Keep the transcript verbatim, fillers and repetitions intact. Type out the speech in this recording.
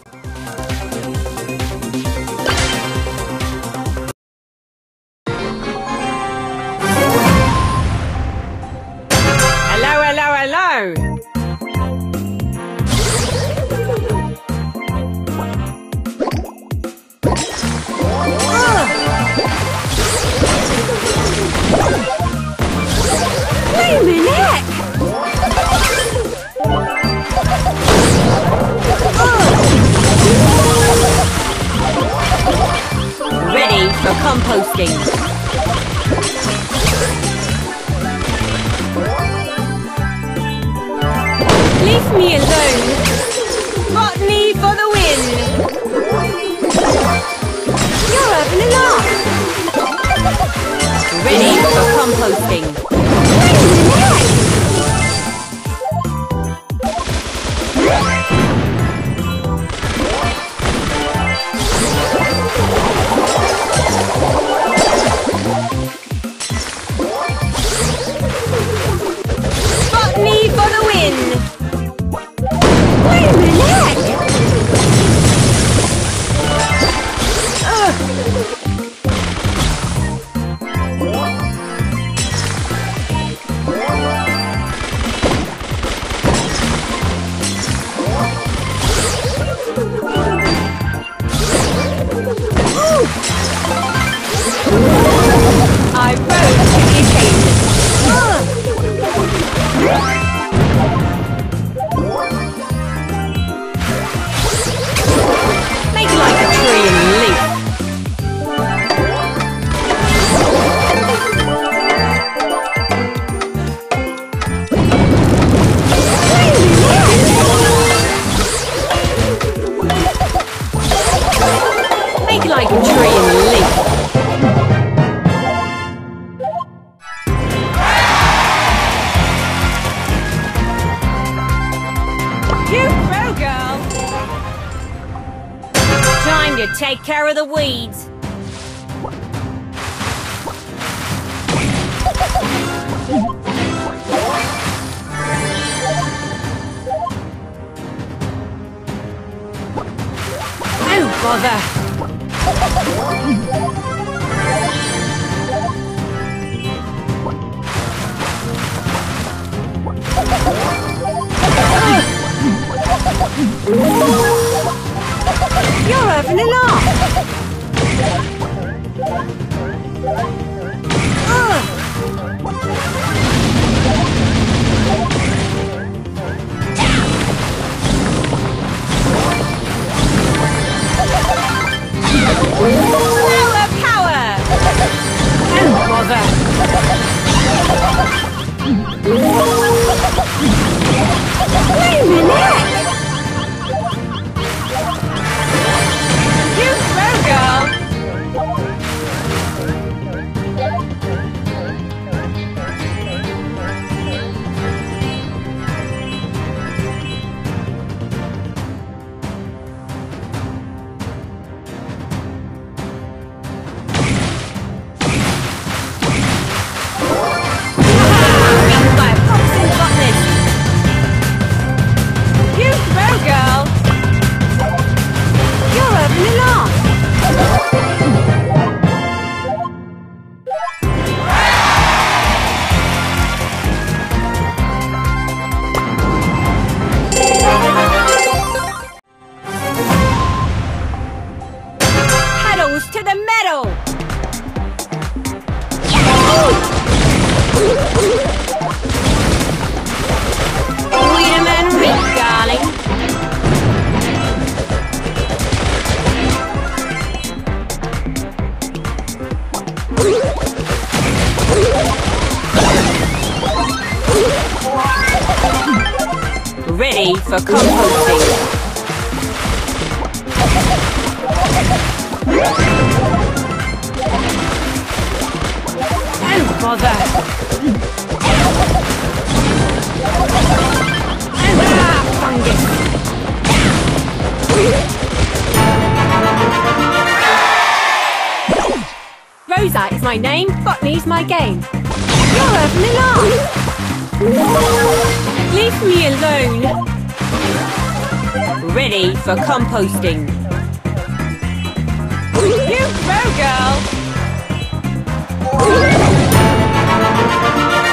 Hello, hello, hello! Wait a minute! Ready for composting. Leave me alone! Botany for the win! You're having a laugh! Ready for composting. Wait a minute! Botany for the win! Wait a minute! Ugh. I rose to the occasion. Ugh. Make it like a tree and leaf. Make it like a tree and leaf. You pro girl! Time to take care of the weeds. Oh, bother. You're having a laugh! Ugh. Flower power! Oh, bother. Wait a minute! You pro girl! Beaten by a promising botanist. You pro girl! You're having a laugh! Pedals to the metal. Wiedemann Reed, darling. Ready for composting. Oh, bother. Ah, fungus. Rosa is my name, botany's my game. You're having a laugh! Leave me alone. ready for composting. You go, girl!